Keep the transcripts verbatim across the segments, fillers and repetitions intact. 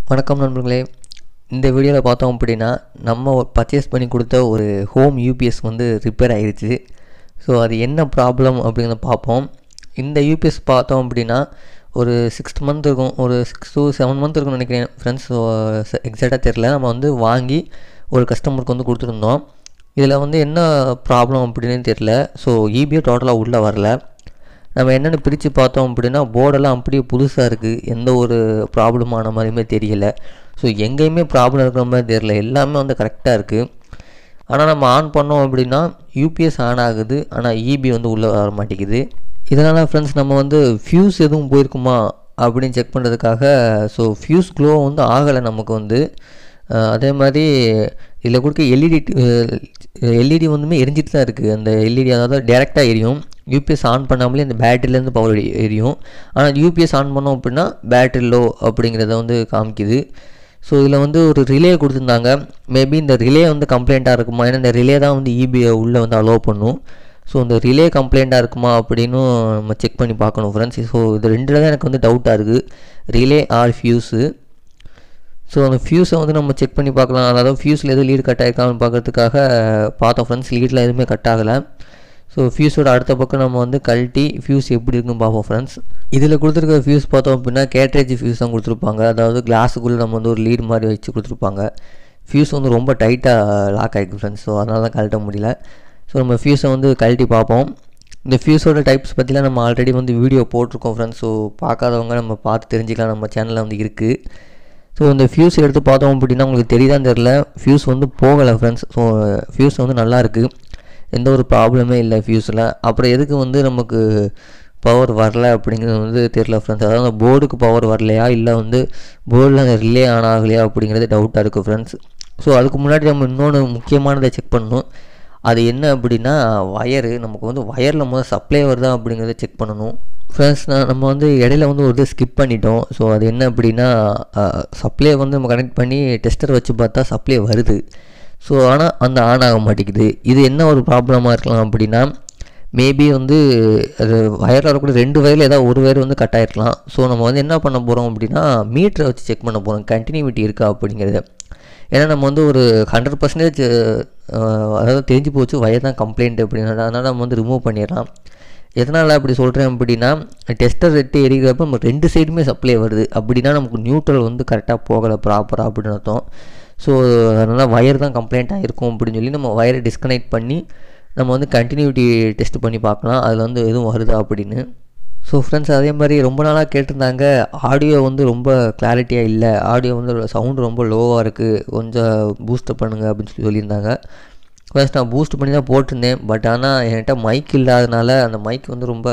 வணக்கம் நண்பர்களே. இந்த வீடியோவில் பார்த்தோம் அப்படின்னா நம்ம பர்ச்சேஸ் பண்ணி கொடுத்த ஒரு ஹோம் யூபிஎஸ் வந்து ரிப்பேர் ஆகிடுச்சு. ஸோ அது என்ன ப்ராப்ளம் அப்படிங்கிறத பார்ப்போம். இந்த யூபிஎஸ் பார்த்தோம் அப்படின்னா ஒரு சிக்ஸ் மந்த் இருக்கும், ஒரு சிக்ஸ் டு செவன் மந்த் இருக்கும்னு நினைக்கிறேன் ஃப்ரெண்ட்ஸ். ஸோ எக்ஸாக்டாக தெரில. நம்ம வந்து வாங்கி ஒரு கஸ்டமருக்கு வந்து கொடுத்துருந்தோம். இதில் வந்து என்ன ப்ராப்ளம் அப்படின்னு தெரில. ஸோ ஈபியே டோட்டலாக உள்ளே வரல. நம்ம என்னென்னு பிரித்து பார்த்தோம் அப்படின்னா போர்டெல்லாம் அப்படியே புதுசாக இருக்குது, எந்த ஒரு ப்ராப்ளமான மாதிரியுமே தெரியலை. ஸோ எங்கேயுமே ப்ராப்ளம் இருக்கிற மாதிரி தெரியல, எல்லாமே வந்து கரெக்டாக இருக்குது. ஆனால் நம்ம ஆன் பண்ணோம் அப்படின்னா யூபிஎஸ் ஆன் ஆகுது, ஆனால் ஈபி வந்து உள்ளே வர மாட்டேங்குது. இதனால் ஃப்ரெண்ட்ஸ் நம்ம வந்து ஃப்யூஸ் எதுவும் போயிருக்குமா அப்படின்னு செக் பண்ணுறதுக்காக ஸோ ஃப்யூஸ் க்ளோ வந்து ஆகலை நமக்கு வந்து. அதே மாதிரி இதில் கொடுக்க எல்இடி எல்இடி வந்துமே எரிஞ்சிட்டு தான் இருக்குது. அந்த எல்இடி அதாவது டேரெக்டாக எரியும், யூபிஎஸ் ஆன் பண்ணாமலே இந்த பேட்டரியிலேருந்து பவர் எரியும். ஆனால் யூபிஎஸ் ஆன் பண்ணோம் அப்படின்னா பேட்டரி லோ அப்படிங்கிறத வந்து காமிக்குது. ஸோ இதில் வந்து ஒரு ரிலே கொடுத்துருந்தாங்க. மேபி இந்த ரிலே வந்து கம்ப்ளைண்ட்டாக இருக்குமா, ஏன்னா இந்த ரிலே தான் வந்து ஈபியை உள்ளே வந்து அலோவ் பண்ணும். ஸோ இந்த ரிலே கம்ப்ளைண்ட்டாக இருக்குமா அப்படின்னு நம்ம செக் பண்ணி பார்க்கணும் ஃப்ரெண்ட்ஸ். ஸோ இது ரெண்டில் தான் எனக்கு வந்து டவுட்டாக இருக்குது, ரிலே ஆர் ஃப்யூஸு. ஸோ அந்த ஃப்யூஸை வந்து நம்ம செக் பண்ணி பார்க்கலாம். அதாவது ஃப்யூஸில் எதுவும் லீடு கட் ஆகிருக்கான்னு பார்க்கறதுக்காக பார்த்தோம் ஃப்ரெண்ட்ஸ். லீடில் எதுவுமே கட் ஆகலை. ஸோ ஃப்யூஸோட அடுத்த பக்கம் நம்ம வந்து கழட்டி ஃப்யூஸ் எப்படி இருக்குன்னு பார்ப்போம் ஃப்ரெண்ட்ஸ். இதில் கொடுத்துருக்க ஃப்யூஸ் பார்த்தோம் அப்படின்னா கேட்ரேஜ் ஃப்யூஸ் தான் கொடுத்துருப்பாங்க. அதாவது கிளாஸுக்குள்ளே நம்ம வந்து ஒரு லீடு மாதிரி வச்சு கொடுத்துருப்பாங்க. ஃப்யூஸ் வந்து ரொம்ப டைட்டாக லாக் ஆகிருக்கு ஃப்ரெண்ட்ஸ். ஸோ அதனால தான் கழட்ட முடியல. ஸோ நம்ம ஃப்யூஸை வந்து கழட்டி பார்ப்போம். இந்த ஃப்யூஸோட டைப்ஸ் பற்றிலாம் நம்ம ஆல்ரெடி வந்து வீடியோ போட்டிருக்கோம் ஃப்ரெண்ட்ஸ். ஸோ பார்க்காதவங்க நம்ம பார்த்து தெரிஞ்சுக்கலாம், நம்ம சேனலில் வந்து இருக்குது. ஸோ இந்த ஃப்யூஸ் எடுத்து பார்த்தோம் அப்படின்னா உங்களுக்கு தெரியுதான்னு தெரில, ஃப்யூஸ் வந்து போகலை ஃப்ரெண்ட்ஸ். ஸோ ஃப்யூஸ் வந்து நல்லா இருக்குது, எந்த ஒரு ப்ராப்ளமே இல்லை ஃப்யூஸில். அப்புறம் எதுக்கு வந்து நமக்கு பவர் வரல அப்படிங்கிறது வந்து தெரில ஃப்ரெண்ட்ஸ். அதாவது அந்த போர்டுக்கு பவர் வரலையா இல்லை வந்து போர்டில் அந்த ரிலே ஆன் ஆகலையா அப்படிங்கிறது டவுட்டாக இருக்குது ஃப்ரெண்ட்ஸ். ஸோ அதுக்கு முன்னாடி நம்ம இன்னொன்று முக்கியமானதை செக் பண்ணணும். அது என்ன அப்படின்னா வயரு. நமக்கு வந்து வயரில் முதல் சப்ளை வருதா அப்படிங்கிறத செக் பண்ணணும் ஃப்ரெண்ட்ஸ். நான் நம்ம வந்து இடையில வந்து ஒரு இது ஸ்கிப் பண்ணிட்டோம். ஸோ அது என்ன அப்படின்னா சப்ளை வந்து நம்ம கனெக்ட் பண்ணி டெஸ்டர் வச்சு பார்த்தா சப்ளை வருது. ஸோ ஆனால் அந்த ஆன் ஆக மாட்டேங்குது. இது என்ன ஒரு ப்ராப்ளமாக இருக்கலாம் அப்படின்னா மேபி வந்து அது வயரில் வரக்கூடிய ரெண்டு வயரில் ஏதாவது ஒரு வயர் வந்து கட் ஆகிருக்கலாம். ஸோ நம்ம வந்து என்ன பண்ண போகிறோம் அப்படின்னா மீட்டரை வச்சு செக் பண்ண போகிறோம் கண்டினியூட்டி இருக்கா அப்படிங்கிறத. ஏன்னா நம்ம வந்து ஒரு ஹண்ட்ரட் பர்சன்டேஜ் அதாவது தெரிஞ்சு போச்சு வயர் தான் கம்ப்ளைண்ட் அப்படின்னா, அதனால் நம்ம வந்து ரிமூவ் பண்ணிடலாம். எதனால் அப்படி சொல்கிறேன் அப்படின்னா டெஸ்டர் ரெட்டு எரிக்கிறப்ப நம்ம ரெண்டு சைடுமே சப்ளை வருது அப்படின்னா நமக்கு நியூட்ரல் வந்து கரெக்டாக போகலை ப்ராப்பராக அப்படின்னு அர்த்தம். ஸோ அதனால் வயர் தான் கம்ப்ளைண்ட் ஆகிருக்கும் அப்படின்னு சொல்லி நம்ம வயரை டிஸ்கனெக்ட் பண்ணி நம்ம வந்து கண்டினியூட்டி டெஸ்ட் பண்ணி பார்க்கலாம், அதில் வந்து எதுவும் வருதா அப்படின்னு. ஸோ ஃப்ரெண்ட்ஸ் அதே மாதிரி ரொம்ப நாளாக கேட்டிருந்தாங்க, ஆடியோ வந்து ரொம்ப கிளாரிட்டியாக இல்லை, ஆடியோ வந்து சவுண்டு ரொம்ப லோவாக இருக்குது, கொஞ்சம் பூஸ்டப் பண்ணுங்கள் அப்படின்னு சொல்லி சொல்லியிருந்தாங்க. ஃபர்ஸ்ட் நான் பூஸ்ட் பண்ணி தான் போட்டிருந்தேன். பட் ஆனால் என்கிட்ட மைக் இல்லாதனால அந்த மைக் வந்து ரொம்ப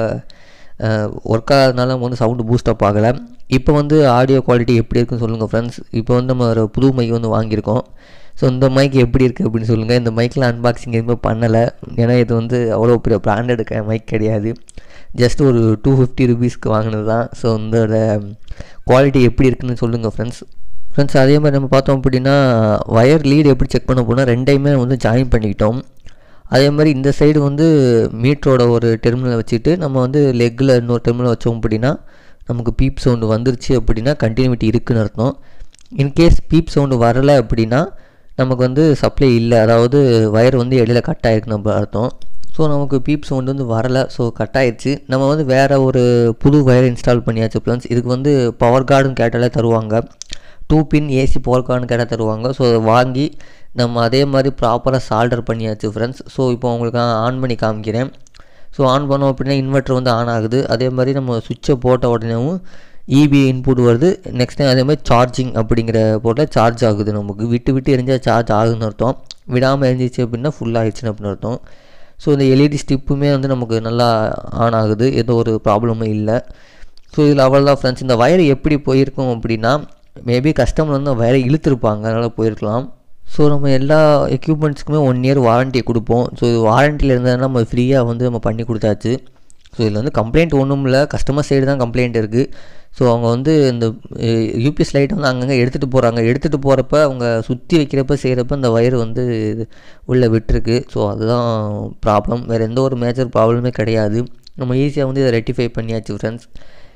ஒர்க் ஆகாதனால நம்ம வந்து சவுண்டு பூஸ்டப் ஆகலை. இப்போ வந்து ஆடியோ குவாலிட்டி எப்படி இருக்குன்னு சொல்லுங்கள் ஃப்ரெண்ட்ஸ். இப்போ வந்து நம்ம ஒரு புது மைக் வந்து வாங்கியிருக்கோம். ஸோ இந்த மைக் எப்படி இருக்குது அப்படின்னு சொல்லுங்கள். இந்த மைக்கில் அன்பாக்சிங் எதுவுமே பண்ணலை, ஏன்னா இது வந்து அவ்வளோ பெரிய பிராண்டட் மைக் கிடையாது, ஜஸ்ட் ஒரு டூ ஃபிஃப்டி ருபீஸ்க்கு வாங்கினது தான். ஸோ இந்த குவாலிட்டி எப்படி இருக்குன்னு சொல்லுங்கள் ஃப்ரெண்ட்ஸ். ஃப்ரெண்ட்ஸ் அதே மாதிரி நம்ம பார்த்தோம் அப்படின்னா வயர் லீடு எப்படி செக் பண்ண போனால் ரெண்டையுமே வந்து ஜாயின் பண்ணிக்கிட்டோம். அதே மாதிரி இந்த சைடு வந்து மீட்டரோட ஒரு டெர்மினலை வச்சுட்டு நம்ம வந்து லெக்கில் இன்னொரு டெர்மினல் வச்சோம் அப்படின்னா நமக்கு பீப் சவுண்டு வந்துருச்சு அப்படின்னா கண்டினியூட்டி இருக்குதுன்னு அர்த்தம். இன்கேஸ் பீப் சவுண்டு வரலை அப்படின்னா நமக்கு வந்து சப்ளை இல்லை, அதாவது வயர் வந்து இடையில கட் ஆகிருக்குன்னு நம்ம அர்த்தம். ஸோ நமக்கு பீப் சவுண்டு வந்து வரலை, ஸோ கட் ஆகிடுச்சு. நம்ம வந்து வேறு ஒரு புது வயர் இன்ஸ்டால் பண்ணியாச்சு ஃப்ரெண்ட்ஸ். இதுக்கு வந்து பவர் கார்டுன்னு கேட்டாலே தருவாங்க, டூ பின் ஏசி பவர் கார்டுன்னு கேட்டால் தருவாங்க. ஸோ அதை வாங்கி நம்ம அதே மாதிரி ப்ராப்பராக சால்டர் பண்ணியாச்சு ஃப்ரெண்ட்ஸ். ஸோ இப்போ உங்களுக்கு ஆன் பண்ணி காமிக்கிறேன். ஸோ ஆன் பண்ணோம் அப்படின்னா இன்வெர்ட்டர் வந்து ஆன் ஆகுது. அதே மாதிரி நம்ம சுவிட்சை போட்ட உடனேவும் இபி இன்புட் வருது. நெக்ஸ்ட் டைம் அதே மாதிரி சார்ஜிங் அப்படிங்கிற போட்டில் சார்ஜ் ஆகுது. நமக்கு விட்டு விட்டு எரிஞ்சால் சார்ஜ் ஆகுதுன்னு அர்த்தம், விடாமல் எரிஞ்சிச்சு அப்படின்னா ஃபுல் ஆகிடுச்சுன்னு அப்படின்னு அர்த்தம். ஸோ இந்த எல்இடி ஸ்டிப்புமே வந்து நமக்கு நல்லா ஆன் ஆகுது, எந்த ஒரு ப்ராப்ளமும் இல்லை. ஸோ இதில் அவ்வளோதான் ஃப்ரெண்ட்ஸ். இந்த வயர் எப்படி போயிருக்கும் அப்படின்னா மேபி கஸ்டமர் வந்து வயரை இழுத்துருப்பாங்க, அதனால் போயிருக்கலாம். ஸோ நம்ம எல்லா எக்யூப்மெண்ட்ஸுக்குமே ஒன் இயர் வாரண்ட்டி கொடுப்போம். ஸோ இது வாரண்ட்டியில் இருந்ததுன்னா நம்ம ஃப்ரீயாக வந்து நம்ம பண்ணி கொடுத்தாச்சு. ஸோ இதில் வந்து கம்ப்ளைண்ட் ஒன்றும் இல்லை, கஸ்டமர் சைடு தான் கம்ப்ளைண்ட் இருக்குது. ஸோ அவங்க வந்து இந்த யூபிஎஸ் லைட்டை வந்து அங்கங்கே எடுத்துகிட்டு போகிறாங்க. எடுத்துகிட்டு போகிறப்ப அவங்க சுற்றி வைக்கிறப்ப செய்கிறப்ப இந்த வயர் வந்து உள்ளே விட்டுருக்கு. ஸோ அதுதான் ப்ராப்ளம், வேறு எந்த ஒரு மேஜர் ப்ராப்ளமே கிடையாது. நம்ம ஈஸியாக வந்து இதை ரெக்டிஃபை பண்ணியாச்சு ஃப்ரெண்ட்ஸ்.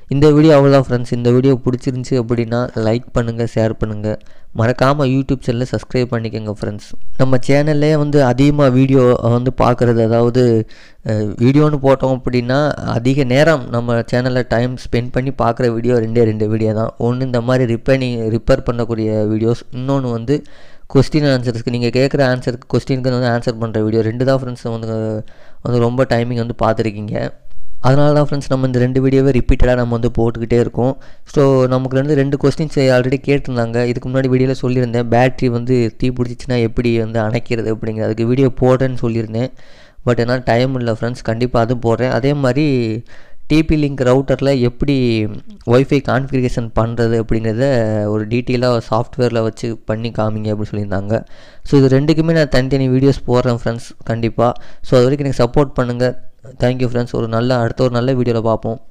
இந்த வீடியோ அவ்வளோதான் ஃப்ரெண்ட்ஸ். இந்த வீடியோ பிடிச்சிருந்துச்சி அப்படின்னா லைக் பண்ணுங்கள், ஷேர் பண்ணுங்கள், மறக்காமல் யூடியூப் சேனலில் சப்ஸ்கிரைப் பண்ணிக்கோங்க ஃப்ரெண்ட்ஸ். நம்ம சேனல்லே வந்து அதிகமாக வீடியோ வந்து பார்க்குறது, அதாவது வீடியோன்னு போட்டோம் அப்படின்னா அதிக நேரம் நம்ம சேனலில் டைம் ஸ்பெண்ட் பண்ணி பார்க்குற வீடியோ ரெண்டே ரெண்டு வீடியோ தான். ஒன்று இந்த மாதிரி ரிப்பேரிங் ரிப்பேர் பண்ணக்கூடிய வீடியோஸ், இன்னொன்று வந்து கொஸ்டின் ஆன்சர்ஸ்க்கு நீங்கள் கேட்குற ஆன்சருக்கு கொஸ்டினுக்கு வந்து ஆன்சர் பண்ணுற வீடியோ. ரெண்டு தான் ஃப்ரெண்ட்ஸ் வந்து வந்து ரொம்ப டைமிங் வந்து பார்த்துருக்கீங்க. அதனால தான் ஃப்ரெண்ட்ஸ் நம்ம இந்த ரெண்டு வீடியோவே ரிப்பீட்டடாக நம்ம வந்து போட்டுக்கிட்டே இருக்கோம். ஸோ நமக்கு வந்து ரெண்டு கொஸ்டின்ஸ் ஆல்ரெடி கேட்டிருந்தாங்க. இதுக்கு முன்னாடி வீடியோவில் சொல்லியிருந்தேன், பேட்ரி வந்து தீ பிடிச்சிச்சின்னா எப்படி வந்து அணைக்கிறது அப்படிங்கிற அதுக்கு வீடியோ போடுறேன்னு சொல்லியிருந்தேன். பட் என்னால் டைம் இல்லை ஃப்ரெண்ட்ஸ், கண்டிப்பாக அதுவும் போடுறேன். அதே மாதிரி டிபி லிங்க் ரவுட்டரில் எப்படி ஒய்ஃபை கான்ஃபிகரேஷன் பண்ணுறது அப்படிங்கிறத ஒரு டீட்டெயிலாக சாஃப்ட்வேரில் வச்சு பண்ணி காமிங்க அப்படின்னு சொல்லியிருந்தாங்க. ஸோ இது ரெண்டுக்குமே நான் தனித்தனி வீடியோஸ் போடுறேன் ஃப்ரெண்ட்ஸ் கண்டிப்பாக. ஸோ அது வரைக்கும் எனக்கு சப்போர்ட் பண்ணுங்கள். Thank you friends. ஒரு நல்ல அடுத்த ஒரு நல்ல வீடியோவில் பார்ப்போம்.